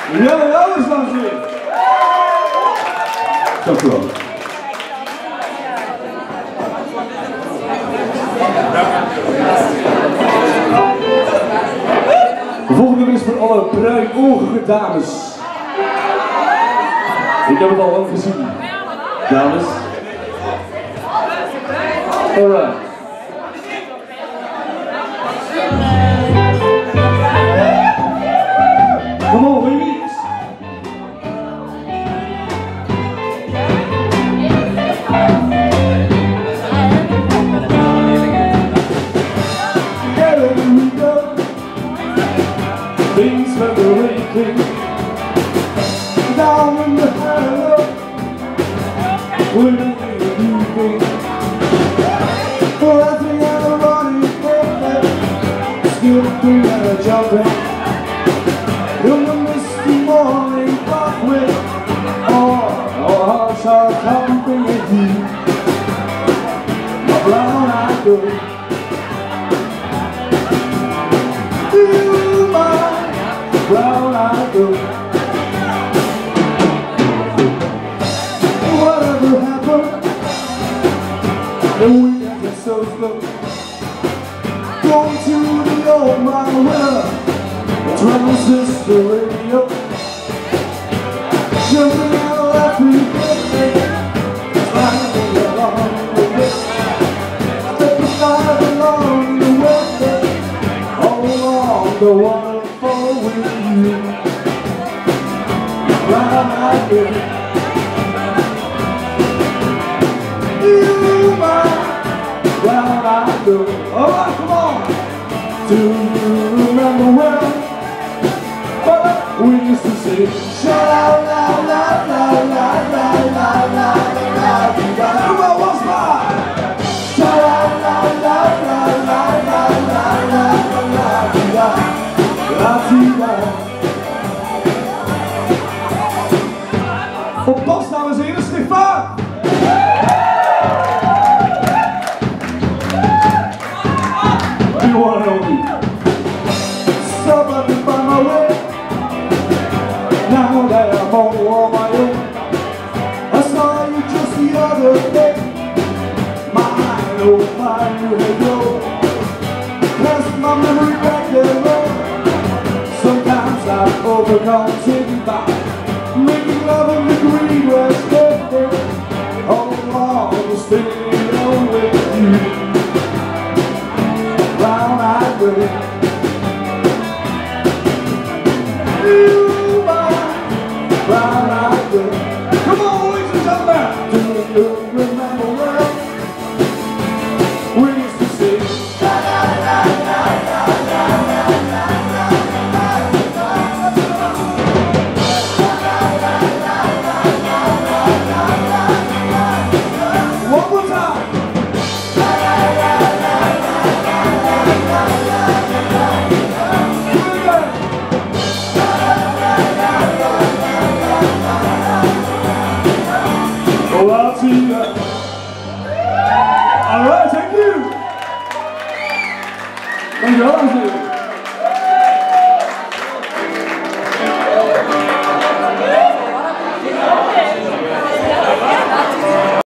Ja, dat is dan zin. Dank u wel. De volgende nummer is voor alle bruinoogige dames. Ik heb het al lang gezien. Dames. Alright. Come on, ladies. Here we go. Things that are waiting down in the hollow. We're doing a new thing. Laughing and running, skipping and jumping. In the misty morning pathway, our hearts are thumping at you. My brown-eyed girl, you, my brown-eyed girl. Whatever happened, the weekends are so slow. Going to the old mile well. Transistor radio, jumping and laughing, sliding along the way, stepping along the way, all along the waterfall with you, brown-eyed girl. You, my brown-eyed girl. All right, come on. Do you remember when we used to say, sha-la-la-la-la-la-la-la-la-la-la-la-la-la-la. Everyone was mine. Sha-la-la-la-la-la-la-la-la-la-la-la-la-la. Op bas, dames en heren, Stefan. You wanna know me? Somebody by my way. Now that I'm all on my own, I saw you just the other day. Mine, oh mine, you had go. Cast my memory back there low. Sometimes I overcome taking back, making love in the green West End. All along, staying on with you, brown-eyed girl. You, brown-eyed girl. Come on, ladies and gentlemen. Do you remember when we used to sing? One more time. Alright, thank you. Thank you all.